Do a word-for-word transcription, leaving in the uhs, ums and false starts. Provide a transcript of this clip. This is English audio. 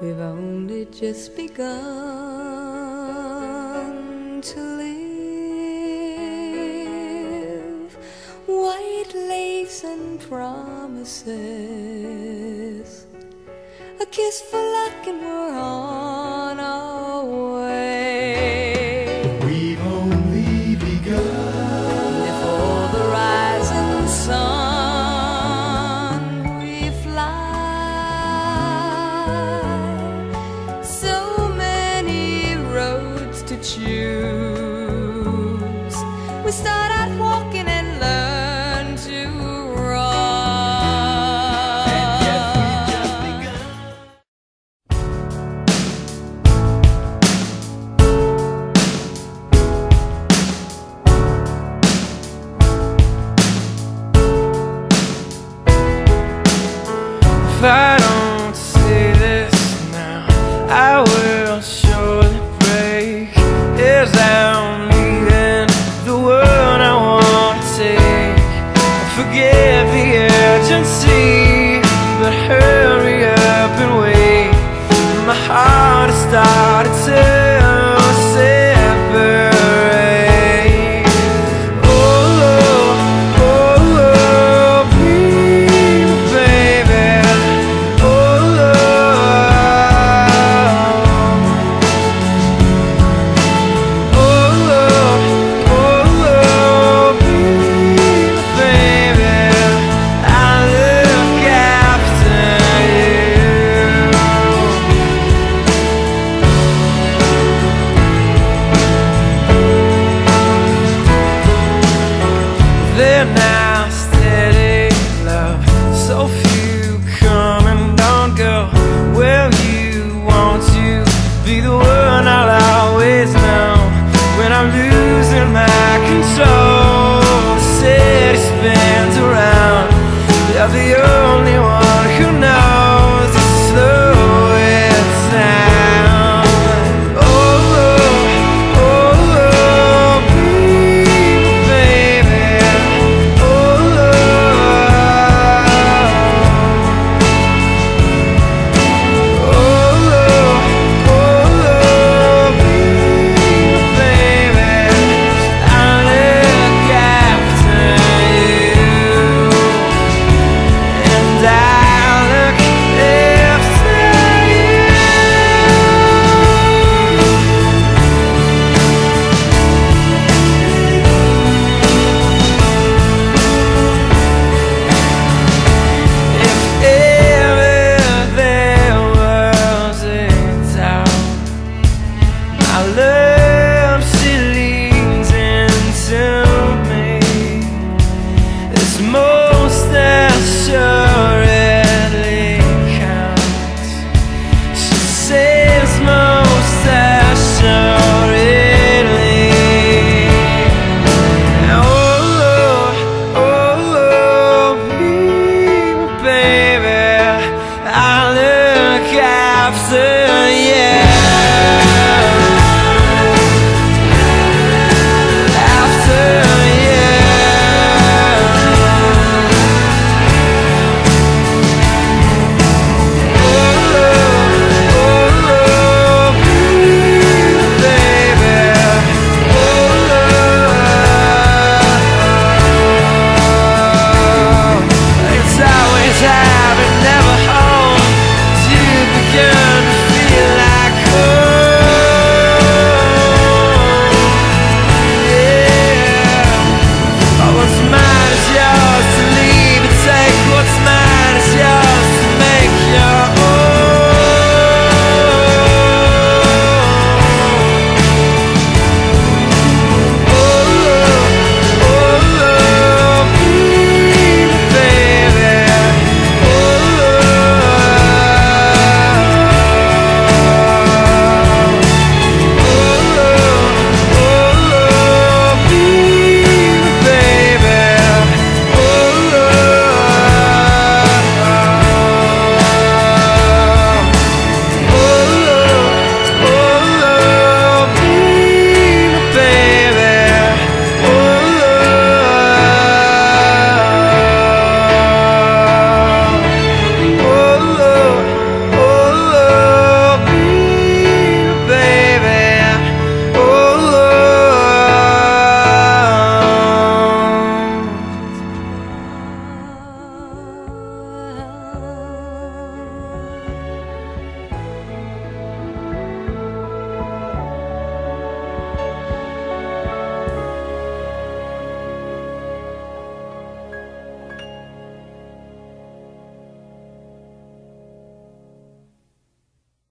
We've only just begun to live. White lace and promises, a kiss for luck and we're on our way. We've only begun. Before the rising sun we fly. So many roads to choose. We start out walking and learn to run. And yet we've just begun. If I don't say this now, I will surely break. As I'm leaving the world I want to take. Forgive the urgency, but hurry up and wait. My heart has started to separate. Oh Lord, oh Lord, please, baby. Oh Lord, oh Lord, oh Lord, please, baby. I look after you. They're now steady, love. So few come and don't go. Well, you want to be the one I'll always know. When I'm losing my control, the city spins around. You're the only one who knows to slow it down. Oh Lord, oh Lord, please, baby. Oh Lord, oh Lord, oh Lord, please, baby. I look after you, and I look after you. If ever there was a doubt, I love